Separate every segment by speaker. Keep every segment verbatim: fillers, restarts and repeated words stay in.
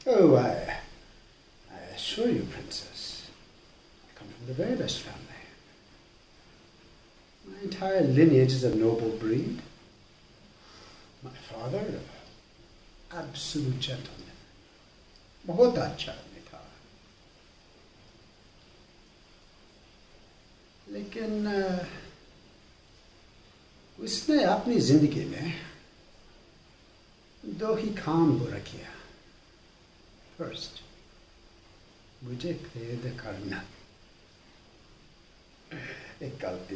Speaker 1: Oh, I, I assure you, Princess, I come from the very best family. My entire lineage is a noble breed. My father, absolute gentleman. बहुत अच्छा आदमी था. लेकिन उसने अपनी जिंदगी में दो ही काम बुरा किया. First, मुझे कैद करना. एक गलती.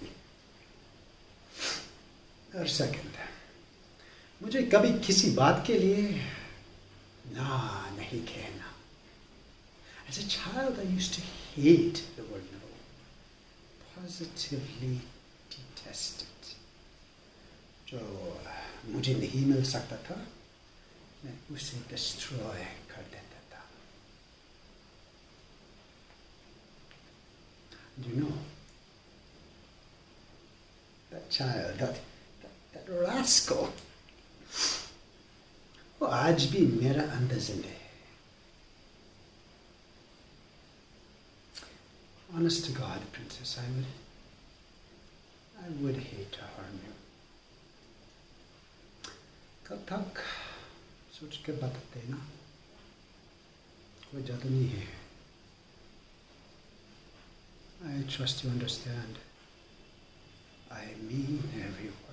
Speaker 1: और second, मुझे कभी किसी बात के लिए ना नहीं कहना. As a child, I used to hate the word no. Positively detest it. जो मुझे नहीं मिल सकता था, मैं उसे destroy कर देता था. Do you know, that child, that, that, that rascal, वो आज भी मेरा अंदर जिंदा है. Honest to God, Princess, I would, I would hate to harm you. कल तक सोच के बताते ना, कोई जादू नहीं है. I trust you understand. I mean every